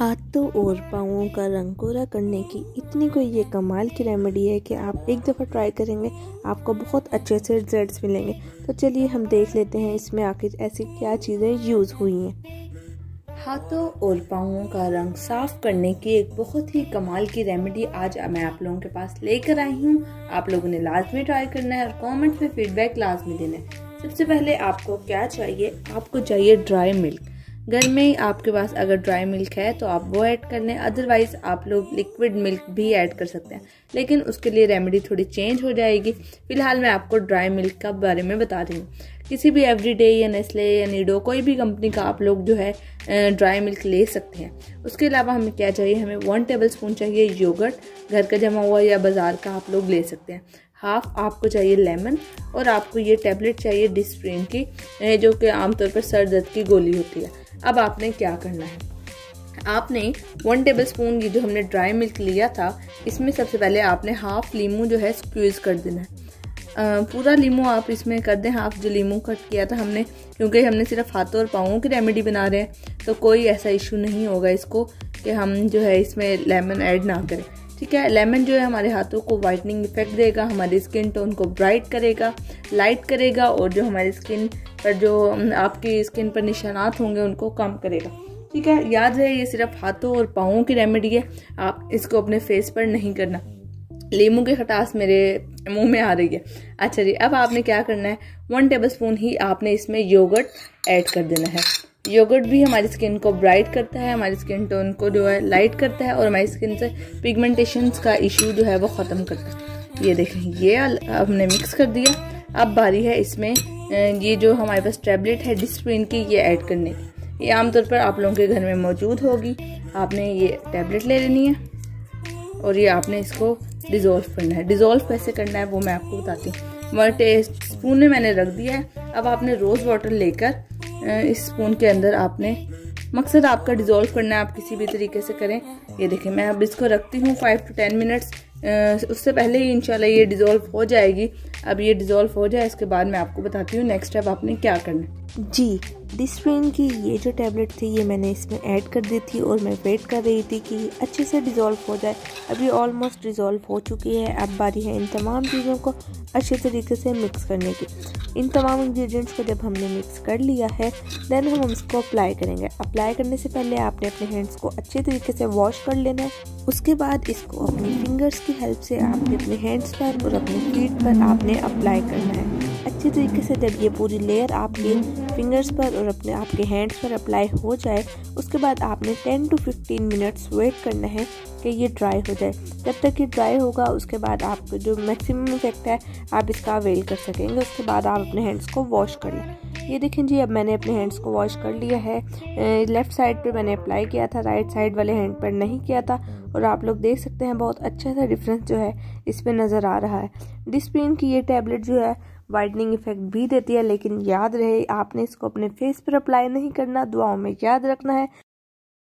हाथों और पाँवों का रंग गोरा करने की इतनी कोई ये कमाल की रेमेडी है कि आप एक दफ़ा ट्राई करेंगे आपको बहुत अच्छे से रिजल्ट्स मिलेंगे। तो चलिए हम देख लेते हैं इसमें आखिर ऐसी क्या चीज़ें यूज़ हुई हैं। हाथों और पाँवों का रंग साफ करने की एक बहुत ही कमाल की रेमेडी आज मैं आप लोगों के पास लेकर आई हूँ। आप लोगों ने लाजमी ट्राई करना है और कमेंट्स में फीडबैक लाजमी देना है। सबसे पहले आपको क्या चाहिए, आपको चाहिए ड्राई मिल्क। घर में आपके पास अगर ड्राई मिल्क है तो आप वो ऐड कर लें, अदरवाइज़ आप लोग लिक्विड मिल्क भी ऐड कर सकते हैं, लेकिन उसके लिए रेमेडी थोड़ी चेंज हो जाएगी। फिलहाल मैं आपको ड्राई मिल्क का बारे में बता रही हूँ। किसी भी एवरीडे या नेस्ले या नीडो कोई भी कंपनी का आप लोग जो है ड्राई मिल्क ले सकते हैं। उसके अलावा हमें क्या चाहिए, हमें 1 टेबलस्पून चाहिए योगर्ट, घर का जमा हुआ या बाज़ार का आप लोग ले सकते हैं। हाफ आपको चाहिए लेमन और आपको ये टैबलेट चाहिए डिस्प्रिन की, जो कि आमतौर पर सर दर्द की गोली होती है। अब आपने क्या करना है, आपने 1 टेबलस्पून ये जो हमने ड्राई मिल्क लिया था इसमें सबसे पहले आपने हाफ लीमू जो है स्क्वीज़ कर देना है। पूरा लीमू आप इसमें कर दें, हाफ जो लीमू कट किया था हमने, क्योंकि हमने सिर्फ हाथों और पाँवों की रेमेडी बना रहे हैं तो कोई ऐसा इशू नहीं होगा इसको कि हम जो है इसमें लेमन ऐड ना करें। ठीक है, लेमन जो है हमारे हाथों को वाइटनिंग इफेक्ट देगा, हमारी स्किन टोन को ब्राइट करेगा, लाइट करेगा और जो हमारी स्किन पर जो आपकी स्किन पर निशानात होंगे उनको कम करेगा। ठीक है, याद रहे ये सिर्फ हाथों और पाँवों की रेमेडी है, आप इसको अपने फेस पर नहीं करना। लीमू की खटास मेरे मुंह में आ रही है। अच्छा जी, अब आपने क्या करना है, 1 टेबलस्पून ही आपने इसमें योगर्ट ऐड कर देना है। योगर्ट भी हमारी स्किन को ब्राइट करता है, हमारी स्किन टोन को जो है लाइट करता है और हमारी स्किन से पिगमेंटेशंस का इशू जो है वो ख़त्म करता है। ये देखें, ये हमने मिक्स कर दिया। अब बारी है इसमें ये जो हमारे पास टैबलेट है डिस्प्रिन की, ये ऐड करने की। ये आमतौर पर आप लोगों के घर में मौजूद होगी। आपने ये टैबलेट ले लेनी है और ये आपने इसको डिज़ोल्व करना है। डिज़ोल्व कैसे करना है वो मैं आपको बताती हूँ। 1 स्पून में मैंने रख दिया है। अब आपने रोज़ वाटर लेकर इस स्पून के अंदर आपने, मकसद आपका डिज़ोल्व करना है, आप किसी भी तरीके से करें। ये देखें, मैं अब इसको रखती हूँ 5 to 10 मिनट्स। उससे पहले ही इंशाल्लाह ये डिज़ोल्व हो जाएगी। अब ये डिज़ोल्व हो जाए इसके बाद मैं आपको बताती हूँ नेक्स्ट स्टेप आपने क्या करना है। जी, डिस्प्रिन की ये जो टैबलेट थी ये मैंने इसमें ऐड कर दी थी और मैं वेट कर रही थी कि अच्छे से डिज़ोल्व हो जाए। अब ये ऑलमोस्ट डिज़ोल्व हो चुकी है। अब बारी है इन तमाम चीज़ों को अच्छे तरीके से मिक्स करने की। इन तमाम इंग्रेडिएंट्स को जब हमने मिक्स कर लिया है देन हम इसको अप्लाई करेंगे। अप्लाई करने से पहले आपने अपने हैंड्स को अच्छे तरीके से वॉश कर लेना है। उसके बाद इसको अपनी फिंगर्स की हेल्प से आपने अपने हैंड्स पर और अपने फीट पर आपने अप्लाई करना है अच्छी तरीके से। जब ये पूरी लेयर आपके फिंगर्स पर और अपने आपके हैंड्स पर अप्लाई हो जाए उसके बाद आपने 10 to 15 मिनट्स वेट करना है कि ये ड्राई हो जाए। जब तक ये ड्राई होगा उसके बाद आपको जो मैक्सिमम इफेक्ट है आप इसका अवेल कर सकेंगे। उसके बाद आप अपने हैंड्स को वॉश कर लें। ये देखें जी, अब मैंने अपने हैंड्स को वॉश कर लिया है। लेफ़्ट साइड पे मैंने अप्लाई किया था, राइट साइड वाले हैंड पर नहीं किया था और आप लोग देख सकते हैं बहुत अच्छा सा डिफरेंस जो है इस पर नज़र आ रहा है। डिस्प्रिन की ये टैबलेट जो है वाइटनिंग इफेक्ट भी देती है, लेकिन याद रहे आपने इसको अपने फेस पर अप्लाई नहीं करना। दुआओं में याद रखना है।